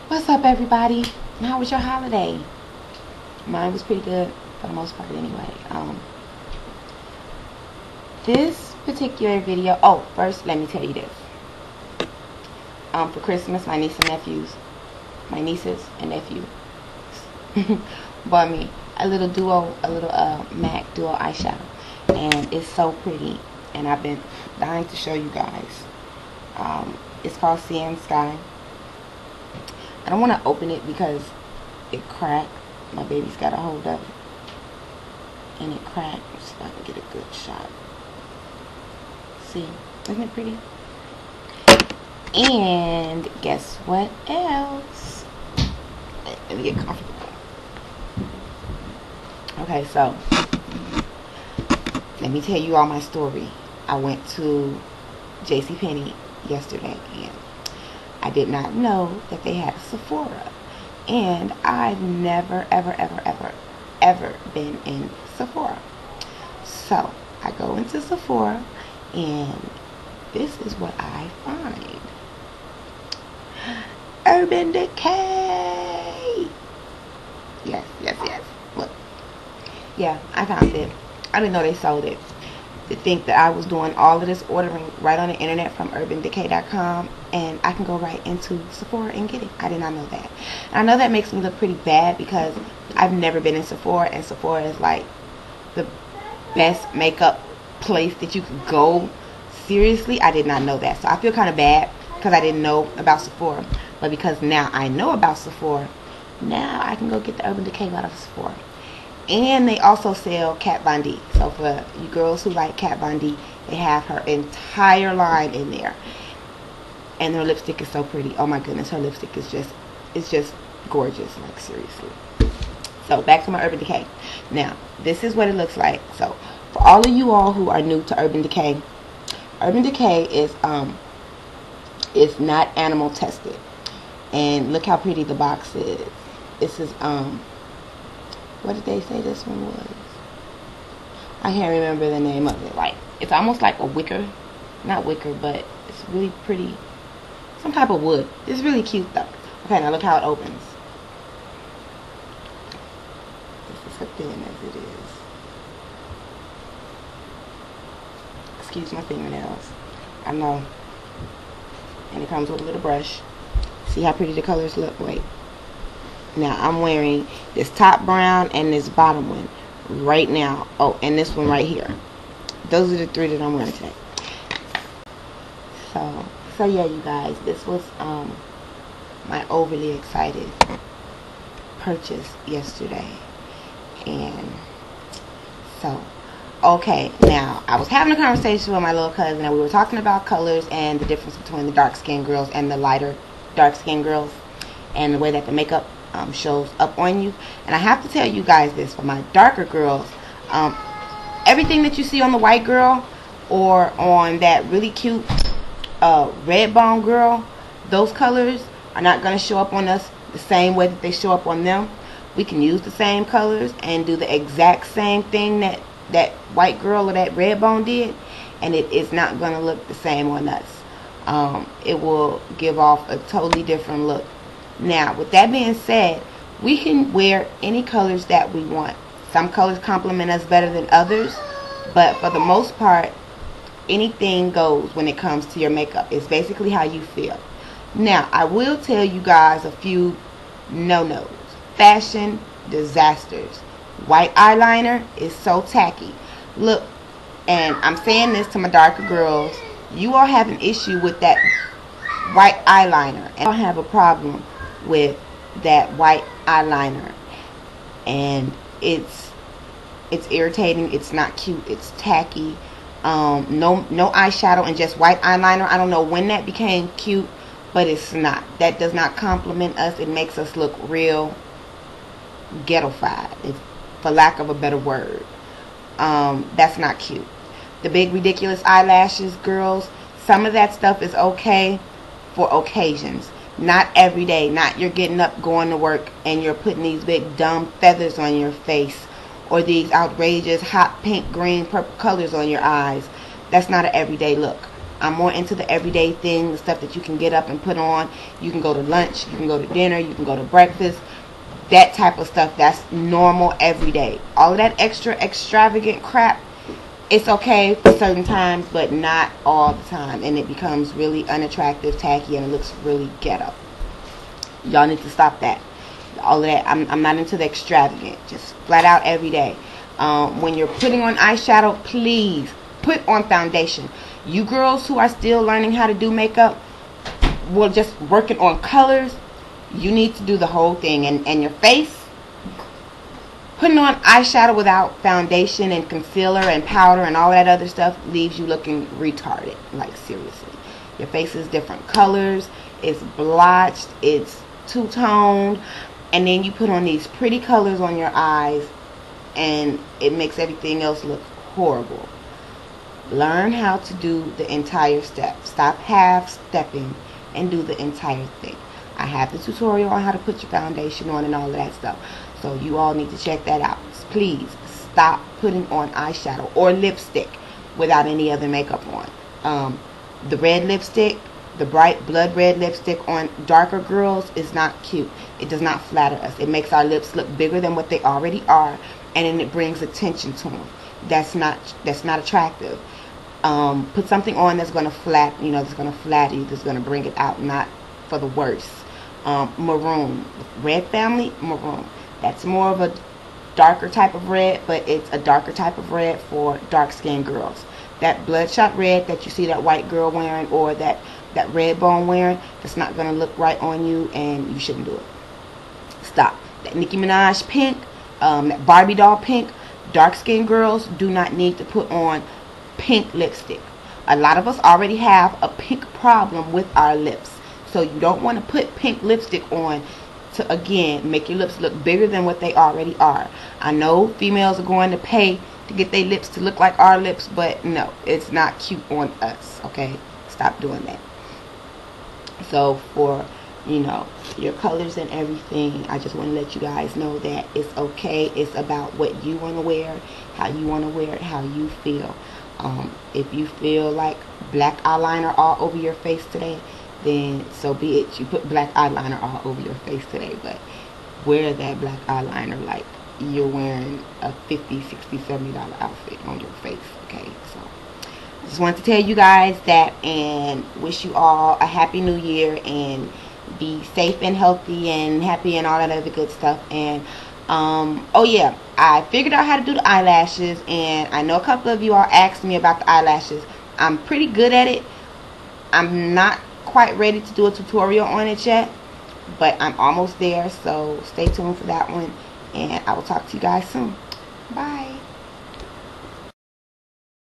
What's up, everybody? How was your holiday? Mine was pretty good for the most part anyway. This particular video, first let me tell you this. For Christmas, my nieces and nephews bought me a little MAC duo eyeshadow, and it's so pretty, and I've been dying to show you guys. It's called Sienna Sky. I don't want to open it because it cracked. My baby's got a hold of it, and it cracked. So I can get a good shot. See, isn't it pretty? And guess what else? Let me get comfortable. Okay, so let me tell you all my story. I went to JCPenney yesterday, and I did not know that they had a Sephora. And I've never, ever been in Sephora. So I go into Sephora, and this is what I find. Urban Decay. Yes. Look. Yeah, I found it. I didn't know they sold it. To think that I was doing all of this ordering right on the internet from urbandecay.com, and I can go right into Sephora and get it. I did not know that. And I know that makes me look pretty bad because I've never been in Sephora, and Sephora is like the best makeup place that you could go. Seriously, I did not know that. So I feel kind of bad because I didn't know about Sephora. But because now I know about Sephora, now I can go get the Urban Decay out of Sephora. And they also sell Kat Von D. So for you girls who like Kat Von D, they have her entire line in there. And her lipstick is so pretty. Oh my goodness, her lipstick is just gorgeous, like seriously. So back to my Urban Decay. Now, this is what it looks like. So for all of you all who are new to Urban Decay is not animal tested. And look how pretty the box is. This is what did they say this one was? I can't remember the name of it. Like, it's almost like a wicker. Not wicker, but it's really pretty. Some type of wood. It's really cute though. Okay, now look how it opens. This is as thin as it is. Excuse my fingernails. I know. And it comes with a little brush. See how pretty the colors look? Wait. Now I'm wearing this top brown and this bottom one right now. Oh, and this one right here. Those are the three that I'm wearing today. So yeah, you guys, this was my overly excited purchase yesterday. And so, okay, now I was having a conversation with my little cousin, and we were talking about colors and the difference between the dark skinned girls and the lighter dark skinned girls, and the way that the makeup shows up on you. And I have to tell you guys this, for my darker girls, everything that you see on the white girl or on that really cute red bone girl, those colors are not going to show up on us the same way that they show up on them. We can use the same colors and do the exact same thing that white girl or that red bone did, and it is not going to look the same on us. It will give off a totally different look. Now, with that being said, we can wear any colors that we want. Some colors complement us better than others, but for the most part, anything goes when it comes to your makeup. It's basically how you feel. Now, I will tell you guys a few no-nos. Fashion disasters. White eyeliner is so tacky. Look, and I'm saying this to my darker girls, you all have an issue with that white eyeliner, and I have a problem with that white eyeliner, and it's irritating. It's not cute. It's tacky. No eyeshadow and just white eyeliner. I don't know when that became cute, but it's not. That does not compliment us. It makes us look real ghettofied, for lack of a better word. That's not cute. The big ridiculous eyelashes, girls, some of that stuff is okay for occasions. Not every day. Not you're getting up, going to work, and you're putting these big dumb feathers on your face, or these outrageous hot pink, green, purple colors on your eyes. That's not an everyday look. I'm more into the everyday thing, the stuff that you can get up and put on. You can go to lunch, you can go to dinner, you can go to breakfast. That type of stuff, that's normal every day. All of that extra extravagant crap, it's okay for certain times, but not all the time. And it becomes really unattractive, tacky, and it looks really ghetto. Y'all need to stop that. All of that, I'm not into the extravagant. Just flat out every day. When you're putting on eyeshadow, please put on foundation. You girls who are still learning how to do makeup, well, just working on colors, you need to do the whole thing. And your face, putting on eyeshadow without foundation and concealer and powder and all that other stuff leaves you looking retarded. Like, seriously. Your face is different colors, it's blotched, it's two-toned, and then you put on these pretty colors on your eyes and it makes everything else look horrible. Learn how to do the entire step. Stop half-stepping and do the entire thing. I have the tutorial on how to put your foundation on and all of that stuff. So you all need to check that out. Please stop putting on eyeshadow or lipstick without any other makeup on. The red lipstick, the bright blood red lipstick on darker girls is not cute. It does not flatter us. It makes our lips look bigger than what they already are, and then it brings attention to them. That's not attractive. Put something on that's going to flatter you, that's going to bring it out, not for the worse. Maroon, red family, maroon. That's more of a darker type of red, but it's a darker type of red for dark skinned girls. That bloodshot red that you see that white girl wearing, or that red bone wearing, that's not going to look right on you, and you shouldn't do it. Stop. That Nicki Minaj pink, that Barbie doll pink, dark skinned girls do not need to put on pink lipstick. A lot of us already have a pink problem with our lips. So you don't want to put pink lipstick on to, again, make your lips look bigger than what they already are. I know females are going to pay to get their lips to look like our lips, but no, it's not cute on us, okay? Stop doing that. So for, your colors and everything, I just want to let you guys know that it's okay. It's about what you want to wear, how you want to wear it, how you feel. If you feel like black eyeliner all over your face today, then so be it. You put black eyeliner all over your face today, but wear that black eyeliner like you're wearing a $50, $60, $70 outfit on your face, okay? So I just wanted to tell you guys that, and wish you all a happy new year, and be safe and healthy and happy and all that other good stuff. And oh yeah, I figured out how to do the eyelashes, and I know a couple of you all asked me about the eyelashes. I'm pretty good at it. I'm not quite ready to do a tutorial on it yet, but I'm almost there, so stay tuned for that one, and I will talk to you guys soon. Bye.